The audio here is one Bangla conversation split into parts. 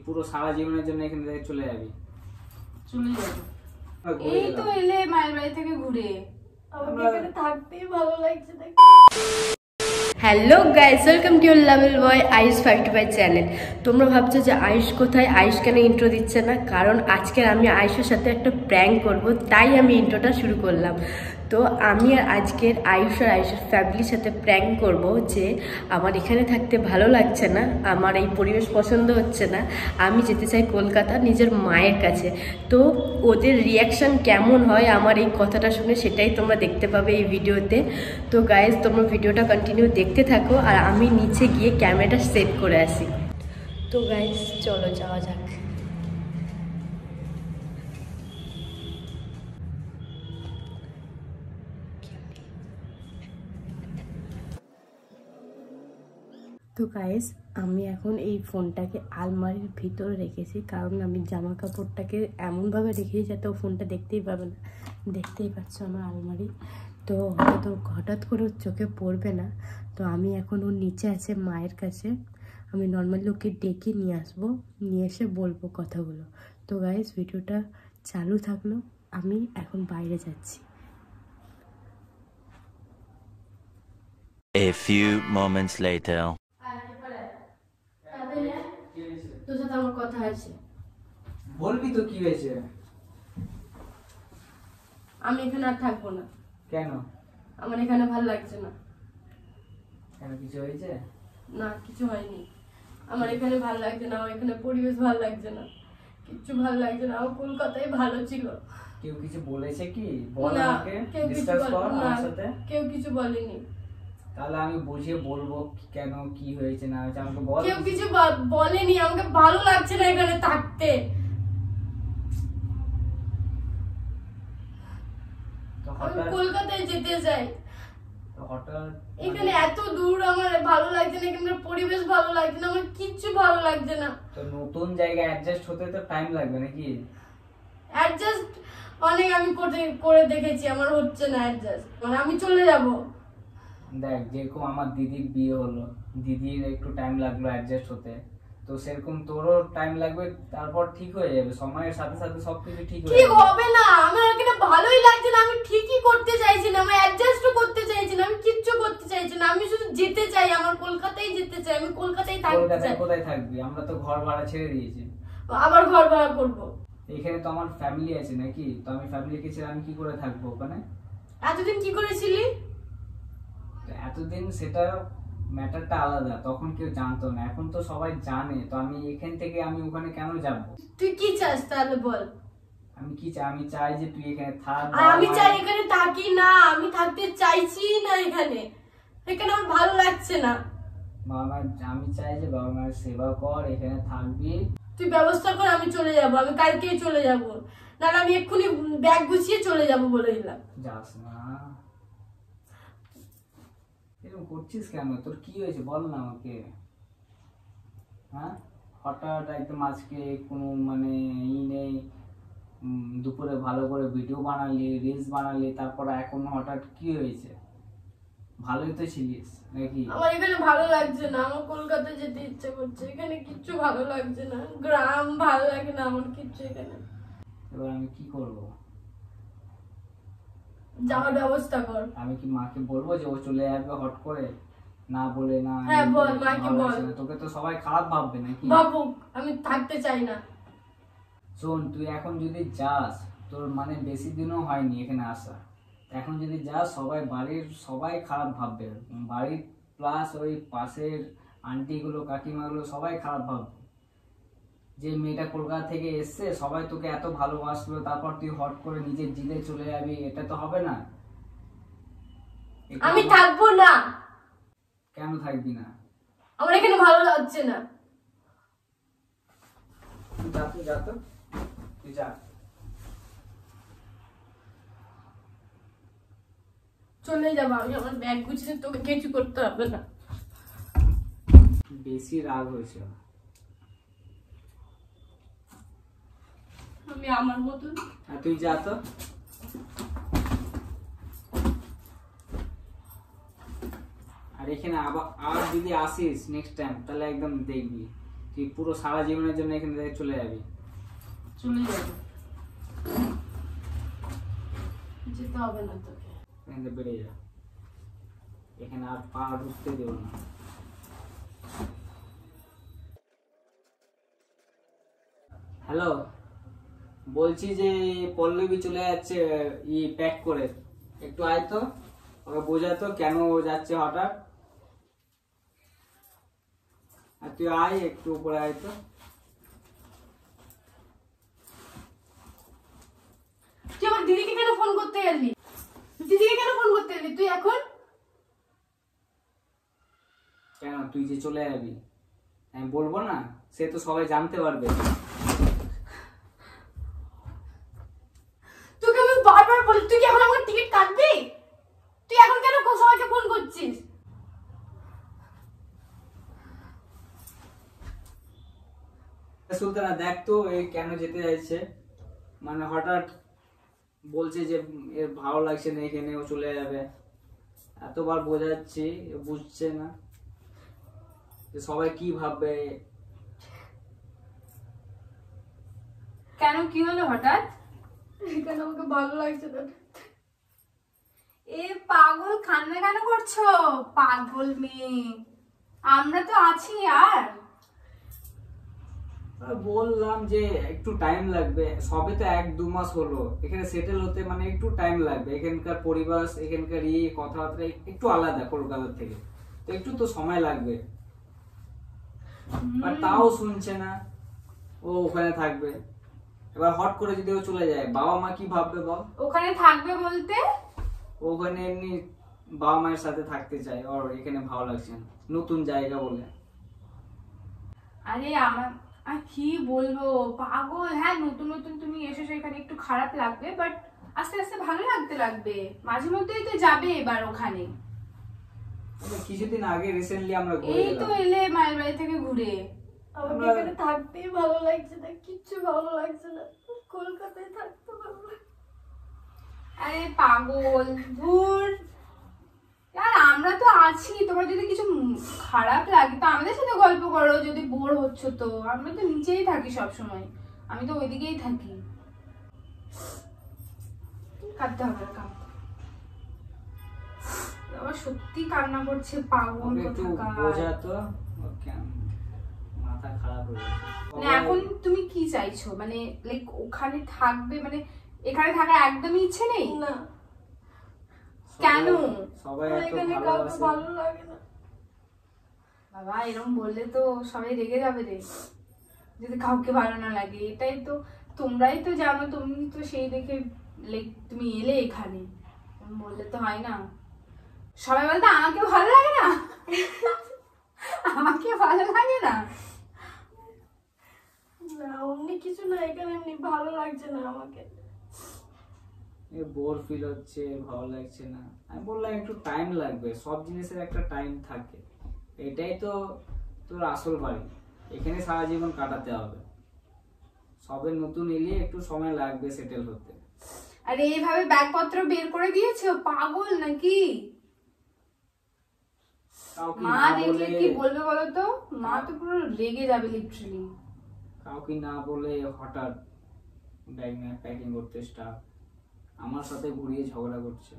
পুরো সারা জীবনের জন্য এখান থেকে চলে যাবি? চলে যাবো। এই তো এলে মায়ের বাড়ি থেকে ঘুরে, আমাকে এখানে থাকতেই ভালো লাগছে। Hello guys, welcome to your লাভেল বয় আয়ুষ 525 চ্যানেল। তোমরা ভাবছো যে আয়ুষ কোথায়, আয়ুষ কেন ইন্ট্রো দিচ্ছে না? কারণ আজকে আমি আয়ুষের সাথে একটা প্র্যাঙ্ক করব, তাই আমি ইন্ট্রোটা শুরু করলাম। তো আমি আজকের আয়ুষ আর আয়ুষের ফ্যামিলির সাথে প্র্যাঙ্ক করব যে আমার এখানে থাকতে ভালো লাগছে না, আমার এই পরিবেশ পছন্দ হচ্ছে না, আমি যেতে চাই কলকাতা নিজের মায়ের কাছে। তো ওদের রিয়াকশান কেমন হয় আমার এই কথাটা শুনে, সেটাই তোমরা দেখতে পাবে এই ভিডিওতে। তো গাইজ, তোমরা ভিডিওটা কন্টিনিউ দেখতে থাকো আর আমি নিচে গিয়ে ক্যামেরাটা সেট করে আসি। তো গাইজ চলো যাওয়া যাক। তো গাইস, আমি এখন এই ফোনটাকে আলমারির ভিতরে রেখেছি, কারণ আমি জামা কাপড়টাকে এমনভাবে রেখেছি যাতে ও ফোনটা দেখতেই পাবে না। দেখতেই পাচ্ছ আমার আলমারি। তো হঠাৎ করে ওর চোখে পড়বে না। তো আমি এখন ওর নিচে আছে মায়ের কাছে, আমি নর্মালি ওকে ডেকে নিয়ে আসবো, নিয়ে এসে বলবো কথাগুলো। তো গাইস, ভিডিওটা চালু থাকলো, আমি এখন বাইরে যাচ্ছি। A few moments later. তোর সাথে আমার কথা আছে। বলবি তো কি হয়েছে? আমি এখানে আর থাকবো না। কেন? আমার এখানে ভালো লাগছে না। কেন, কিছু হয়েছে? না, কিছু হয়নি। আমার এখানে ভালো লাগছে না, আমার এখানে পরিবেশ ভালো লাগছে না, কিচ্ছু ভালো লাগছে না। আমার কলকাতায় ভালো ছিল। কেউ কিছু বলেছে কি? বল না, আমাকে, ডিসকাস কর আমার সাথে। কেউ কিছু বলেনি। তাহলে আমি বুঝিয়ে বলবো কেন, কি হয়েছে না হয়েছে আমাকে বল। কেউ কিছু বলেনি, আমাকে ভালো লাগছে না এখানে থাকতে। আমি কলকাতায় যেতে চাই। হঠাৎ এখানে এত দূর, আমার ভালো লাগছে না, এখানকার পরিবেশ ভালো লাগছে না, আমার কিচ্ছু ভালো লাগছে না। তো নতুন জায়গায় অ্যাডজাস্ট হতে তো টাইম লাগবে নাকি? অ্যাডজাস্ট অনেক আমি করে দেখেছি, আমার হচ্ছে না অ্যাডজাস্ট, মানে আমি চলে যাব। দেখ, যেরকম আমার দিদির বিয়ে হলো, দিদির একটু টাইম লাগলো অ্যাডজাস্ট হতে, তো সেরকম তোরও টাইম লাগবে, তারপর ঠিক হয়ে যাবে। সময়ের সাথে সাথে সবকিছু ঠিক হয়ে ঠিক যাবে। হবে না, আমার এখানে ভালোই লাগছে না, আমি ঠিকই করতে চাইছি না, আমি অ্যাডজাস্টও করতে চাইছি না, আমি কিচ্ছু করতে চাইছি না, আমি শুধু যেতে চাই, আমার কলকাতায় যেতে চাই, আমি কলকাতায় থাকতে চাই। কোথায় থাকবি? আমরা তো ঘর ভাড়া ছেড়ে দিয়েছি। আবার ঘর ভাড়া করব? এখানে তো আমার ফ্যামিলি আছে নাকি, তো আমি ফ্যামিলিকে ছেড়ে আমি কি করে থাকবো ওখানে? এতদিন কি করেছিলি? এতদিন সেটা ম্যাটারটা আলাদা, তখন কেউ জানতো না, এখন তো সবাই জানে। তো আমি এখান থেকে আমি ওখানে কেন যাব? তুই কি চাস তাহলে বল? আমি কি চাই? আমি চাই যে তুই এখানে থাক। আর আমি চাই এখানে থাকি না, আমি থাকতে চাইছি না এখানে, এখানে আমার ভালো লাগছে না। আমি চাই যে বাবা মায়ের সেবা কর, এখানে থাকবি। তুই ব্যবস্থা কর, আমি চলে যাব, আমি কালকেই চলে যাব, নাহলে আমি এক্ষুনি ব্যাগ গুছিয়ে চলে যাব বলে দিলাম। যাস না, এরকম করছিস কেন? তোর কি হয়েছে বল না আমাকে। হ্যাঁ, হঠাৎ একদম আজকে কোনো মানে নেই, দুপুরে ভালো করে ভিডিও বানালি, রিলস বানালি, তারপর এখন হঠাৎ কি হয়েছে? ভালোই তো ছিলিস নাকি? আমার এখানে ভালো লাগছে না, আমার কলকাতা যেতে ইচ্ছে করছে, এখানে কিচ্ছু ভালো লাগছে না, গ্রাম ভালো লাগে না আমার কিচ্ছু এখানে। এবার আমি কি করব? যাওয়ার ব্যবস্থা কর। আমি কি মাকে বলবো যে ও চলে যাবে হট করে? না বলে না। হ্যাঁ বল, মাকে বল। তোকে তো সবাই খারাপ ভাববে নাকি? বাবু, আমি থাকতে চাই না। শোন, তুই এখন যদি যাস, তোর মানে বেশি দিনও হয়নি এখানে আসা, এখন যদি যাস বাড়ির সবাই খারাপ ভাববে, বাড়ির প্লাস ওই পাশের আন্টিগুলো কাকিমাগুলো সবাই খারাপ ভাববে যে মেয়েটা কলকাতা থেকে এসছে, সবাই তোকে এত ভালোবাসলো, তারপর তুই হট করে নিজের জিদে চলে যাবি, এটা তো হবে না। আমি থাকবো না। কেন থাকবি না? আমার এখানে ভালো লাগছে না। তুই যা তো, তুই যা। চলে যাবো আমি, আমার ব্যাগ গুছিয়ে, তোকে কিছু করতে হবে না। বেশি রাগ হয়েছে। আমি আমার মতন। তুই যা তো। আর এখানে আবার যদি আসিস নেক্সট টাইম, তাহলে একদম দেখবি কি পুরো সারা জীবনের জন্য এখান থেকে চলে যাবি? চলে যাবে, যেতে হবে না তোকে। এখান থেকে বেরিয়ে যা, এখানে আর পা ঢুকতে দেবো না। হ্যালো, বলছি যে পল্লবী চলে যাচ্ছে প্যাক করে, একটু আয় তো, ওকে বোঝাতো কেন ও যাচ্ছে হঠাৎ। আর তুই আয়, একটু উপরে আয় তো। তুই আমার দিদিকে কেন ফোন করতে গেলি? দিদিকে কেন ফোন করতে গেলি তুই এখন? কেন তুই যে চলে যাবি আমি বলবো না? সে তো সবাই জানতে পারবে। তোকে আমি বারবার বলি, তুই কি এখন আমার টিকিট কাটবি? তুই এখন কেন সবাইকে ফোন করছিস? সুলতানা দেখ তো এই কেন যেতে চাইছে, মানে হঠাৎ বলছে যে এর ভালো লাগছে না এখানে, ও চলে যাবে। এতবার বোঝাচ্ছি, বুঝছে না, যে সবাই কি ভাববে। কেন, কি হলো হঠাৎ? কেন আমাকে ভালো লাগছে না? এ পাগল, কান্না কেন করছো? পাগল মেয়ে, আমরা তো আছি। আর বললাম যে একটু টাইম লাগবে, সবে তো 1-2 মাস হলো এখানে সেটেল হতে, মানে একটু টাইম লাগবে। এখানকার পরিবেশ, এখানকার কথাবার্তা একটু আলাদা কলকাতার থেকে, তো একটু তো সময় লাগবে। আর তাও শুনছে না, ও ওখানে থাকবে। এবার হট করে যদি ও চলে যায়, বাবা মা কি ভাববে বল? ওখানে থাকবে বলতে? ওখানে এমনি বাবা মায়ের সাথে থাকতে চায়, ওর এখানে ভালো লাগছে না, নতুন জায়গা বলে। আরে আমার আর কি বলবো, পাগল। হ্যাঁ, নতুন নতুন তুমি এসেছো, এখানে একটু খারাপ লাগবে, বাট আস্তে আস্তে ভালো লাগতে লাগবে। মাঝে মধ্যেই তো যাবে এবার ওখানে। কিছুদিন আগে রিসেন্টলি আমরা ঘুরে এই তো এলাম। এলে মায়ের বাড়ি থেকে ঘুরে। আমাকে এখানে থাকতেই ভালো লাগছে না, কিচ্ছু ভালো লাগছে না, কলকাতায় থাকতে ভালো লাগছে। আরে পাগল, ধুর। আর আমরা তো আছি, তোমার যদি কিছু খারাপ লাগে তো আমাদের সাথে গল্প করো। যদি বোর হচ্ছ তো আমরা তো নিচেই থাকি সব সময়, আমি তো ওইদিকেই থাকি। কাঁদতে হবে না, কাঁদতে। আবার সত্যি কান্না করছে, পাগল ওকে একটু কোথাকার। বোঝাতো, ওর মাথা খারাপ হয়ে গেছে। মানে এখন তুমি কি চাইছো? মানে লাইক ওখানে থাকবে, মানে এখানে থাকার একদমই ইচ্ছে নেই? না, কেন? সবাই আমার এত এখানে কাউকে ভালোবাসে। ভালো লাগে না। বাবা, এরকম বললে তো সবাই রেগে যাবে রে, যদি কাউকে ভালো না লাগে। এটাই তো তোমরাই তো জানো, তুমি তো সেই দেখে তুমি এলে এখানে, এরকম বললে তো হয় না। সবাই বলতে আমাকে ভালো লাগে না? আমাকে ভালো লাগে না? না, অমনি কিছু না, এখানে এমনি ভালো লাগছে না আমাকে। বোর ফিল হচ্ছে, ভালো লাগছে না। আমি বললাম একটু টাইম লাগবে, সব জিনিসের একটা টাইম থাকে। এটাই তো তোর আসল বাড়ি, এখানে সারা জীবন কাটাতে হবে। সবে নতুন এলে একটু সময় লাগবে সেটেল হতে। আরে এইভাবে ব্যাগপত্র বের করে দিয়েছো, পাগল নাকি? কাউকে মা না দেখলে বলে, কি বলবে বলো তো? মা তো পুরো রেগে যাবে লিটারালি। কাউকে না বলে হঠাৎ ব্যাগ নিয়ে প্যাকিং করতে স্টার্ট, আমার সাথে ঘুরিয়ে ঝগড়া করছে।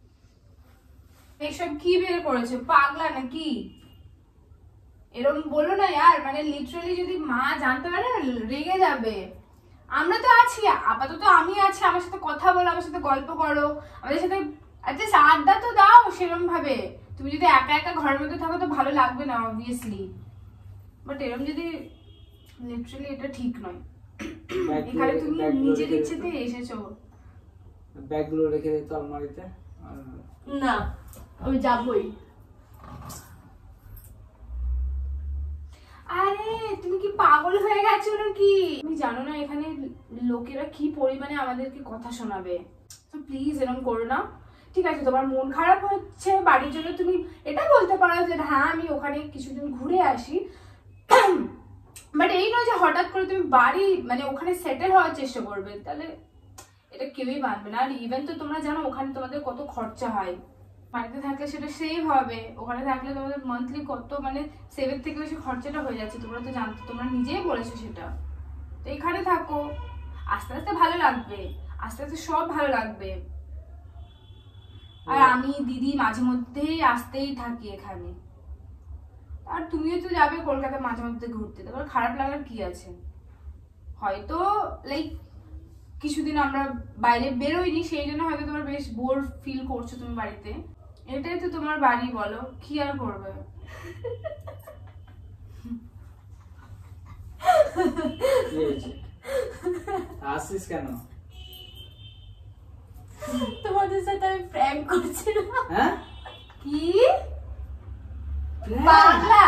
এইসব কি বের করেছে, পাগলা নাকি? এরকম বলো না ইয়ার, মানে লিটারালি যদি মা জানতে পারে না, রেগে যাবে। আমরা তো আছি, আপাতত আমি আছি, আমার সাথে কথা বলো, আমার সাথে গল্প করো, আমাদের সাথে আচ্ছা আড্ডা তো দাও সেরকম ভাবে। তুমি যদি একা একা ঘরের মধ্যে থাকো তো ভালো লাগবে না অবভিয়াসলি, বাট এরকম যদি লিটারালি এটা ঠিক নয়। এখানে তুমি নিজের ইচ্ছেতে এসেছো। ব্যাগগুলো রেখে দিত আলমারিতে। না, আমি যাবই। আরে তুমি কি পাগল হয়ে গেছো নাকি? তুমি জানো না এখানে লোকেরা কি পরিমাণে আমাদেরকে কথা শোনাবে। তো প্লিজ এরকম করো না, ঠিক আছে? তোমার মন খারাপ হচ্ছে বাড়ির জন্য, তুমি এটা বলতে পারো যে হ্যাঁ আমি ওখানে কিছুদিন ঘুরে আসি, বাট এই নয় যে হঠাৎ করে তুমি বাড়ি মানে ওখানে সেটেল হওয়ার চেষ্টা করবে, তাহলে এটা কেউই মানবে না। আর ইভেন তো তোমরা জানো ওখানে তোমাদের কত খরচা হয়, বাড়িতে থাকলে সেটা সেভ হবে, ওখানে থাকলে তোমাদের মান্থলি কত মানে সেভের থেকে বেশি খরচাটা হয়ে যাচ্ছে, তোমরা তো জানতো, তোমরা নিজেই বলেছো সেটা। তো এখানে থাকো, আস্তে আস্তে ভালো লাগবে, আস্তে আস্তে সব ভালো লাগবে। আর আমি দিদি মাঝে মধ্যেই আসতেই থাকি এখানে, আর তুমিও তো যাবে কলকাতা মাঝে মধ্যে ঘুরতে, তারপর খারাপ লাগার কি আছে? হয়তো লাইক কিছুদিন আমরা বাইরে বেরোইনি, সেই জন্য হয়তো তোমার বেশ বোর ফিল করছো তুমি বাড়িতে, এটাই তো তোমার বাড়ি, বলো কি আর করবে। আসিস কেন? তোমাদের সাথে আমি প্র্যাঙ্ক করছিলাম। হ্যাঁ কি পাগলা,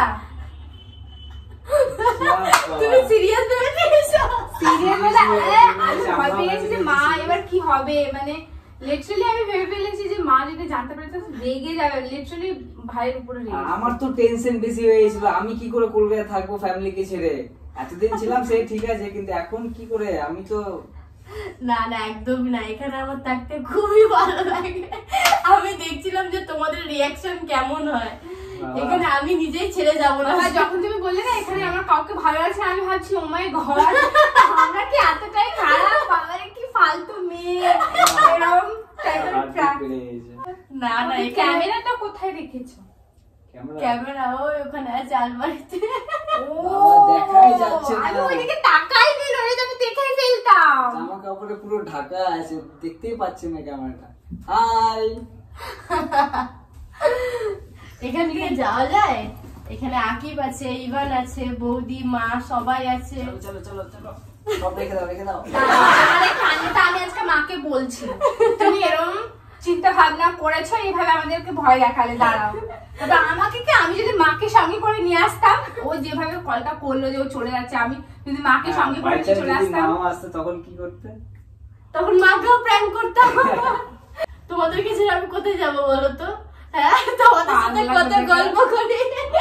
তুমি সিরিয়াস ভেবে নিয়েছো? সিরিয়াস বলে আমি ভয় পেয়ে গেছি যে মা এবার কি হবে, মানে লিটারালি আমি ভেবে ফেলেছি যে মা যদি জানতে পারে তো রেগে যাবে, লিটারালি ভাইয়ের উপরে রেগে। আমার তো টেনশন বেশি হয়ে গেছিল, আমি কি করে কলকাতা থাকবো ফ্যামিলিকে ছেড়ে? এতদিন ছিলাম সেই ঠিক আছে, কিন্তু এখন কি করে? আমি তো না না একদমই না, এখানে আমার থাকতে খুবই ভালো লাগে। আমি দেখছিলাম যে তোমাদের রিয়াকশন কেমন হয়, এখানে আমি নিজেই ছেড়ে যাবো না। আর যখন তুমি বললে না এখানে আমার কাউকে ভালো লাগছে, আমি ভাবছি ও মাই গড, আমরা কি এতটাই খারাপ, বাবার কি ফালতু মেয়ে, এরকম টাইপের prank। না না এখানে ক্যামেরাটা কোথায় রেখেছো? ক্যামেরা ওই ওখানে আছে আলমারিতে। দেখাই যাচ্ছে না, আমি ওইদিকে তাকাই নি, নইলে তো আমি দেখেই ফেলতাম। জামা কাপড়ে পুরো ঢাকা আছে, দেখতেই পাচ্ছি না ক্যামেরাটা। হাই, এখান থেকে যাওয়া যায়? এখানে আকিব আছে, ইভান আছে, বৌদি, মা সবাই আছে। চলো চলো চলো, সব রেখে দাও রেখে দাও। আরে কান্নাটা আমি আজকে মাকে বলছি, তুমি এরকম চিন্তা ভাবনা করেছো, এইভাবে আমাদেরকে ভয় দেখালে, দাঁড়াও। তবে আমাকে কি, আমি যদি মাকে সঙ্গে করে নিয়ে আসতাম, ও যেভাবে কলটা করলো যে ও চলে যাচ্ছে, আমি যদি মাকে সঙ্গে করে নিয়ে চলে আসতাম, মাও আসতে তখন কি করতে? তখন মাকেও প্র্যাঙ্ক করতাম। তোমাদেরকে ছেড়ে আমি কোথায় যাবো বলো তো? হ্যাঁ, তোমাদের সাথে কত গল্প করি।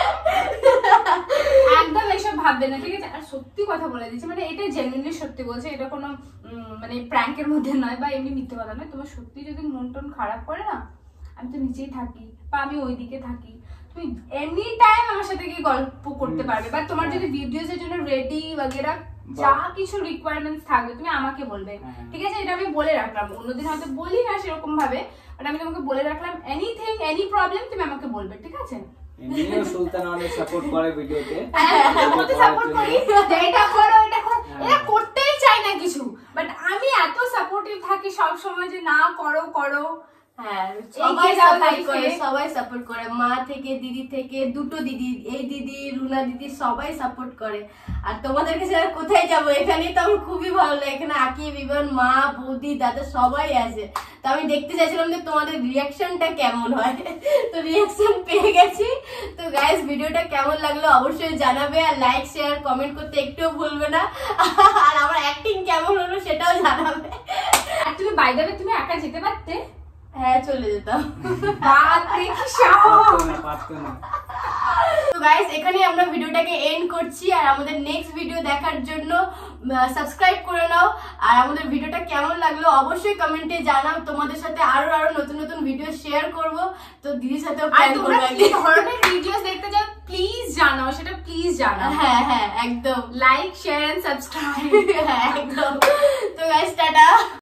একদম এসব ভাববে না, ঠিক আছে? আর সত্যি কথা বলে দিচ্ছি, মানে এটা জেনুইনলি সত্যি বলছে, এটা কোনো মানে প্র্যাঙ্কের মধ্যে নয় বা এমনি মিথ্যে কথা নয়। তোমার সত্যি যদি মন টন খারাপ করে না, আমি তো নিচেই থাকি বা আমি ওইদিকে থাকি, তুমি এনি টাইম আমার সাথে গিয়ে গল্প করতে পারবে, বা তোমার যদি ভিডিওস এর জন্য রেডি বাগেরা যা কিছু রিকোয়ারমেন্টস থাকবে তুমি আমাকে বলবে, ঠিক আছে? এটা আমি বলে রাখলাম, অন্যদিন হয়তো বলি না সেরকম ভাবে, বাট আমি তোমাকে বলে রাখলাম, এনিথিং এনি প্রবলেম তুমি আমাকে বলবে, ঠিক আছে? এমনিও সুলতান অনেক সাপোর্ট করে ভিডিওতে, কত সাপোর্ট করি, এটা করো এটা করো, এটা করতেই চাই না কিছু, বাট আমি এত সাপোর্টিভ থাকি সব সময় যে না করো করো। হ্যাঁ, এগিয়ে যাও life এ। সবাই সাপোর্ট করে, মা থেকে, দিদি থেকে, দুটো দিদি, এই দিদি, রুনা দিদি, সবাই সাপোর্ট করে। আর তোমাদেরকে ছাড়া কোথায় যাবো? এখানেই তো আমার খুবই ভালো লাগে, এখানে আকিব, ইভান, মা, বৌদি, দাদা সবাই আছে। তো আমি দেখতে চাইছিলাম যে তোমাদের রিয়াকশনটা কেমন হয়, তো রিয়াকশন পেয়ে গেছি। তো গাইস, ভিডিওটা কেমন লাগলো অবশ্যই জানাবে, আর লাইক শেয়ার কমেন্ট করতে একটুও ভুলবে না, আর আমার অ্যাক্টিং কেমন হলো সেটাও জানাবে। আর তুমি বাই দ্য ওয়ে তুমি একা যেতে পারতে? হ্যাঁ, চলে যেতাম। বাপরে কি সাহস! পারতো না। তো গাইস, এখানে আমরা ভিডিওটাকে এন্ড করছি, আর আমাদের নেক্সট ভিডিও দেখার জন্য সাবস্ক্রাইব করে নাও। আর আমাদের ভিডিওটা কেমন লাগলো অবশ্যই কমেন্টে জানাও, তোমাদের সাথে আরো নতুন নতুন ভিডিও শেয়ার করব। তো দিদির সাথেও আর তোমরা কি ধরনের ভিডিওস দেখতে চাও প্লিজ জানাও, সেটা প্লিজ জানাও। হ্যাঁ হ্যাঁ একদম, লাইক শেয়ার এন্ড সাবস্ক্রাইব। হ্যাঁ একদম। তো গাইস, টাটা।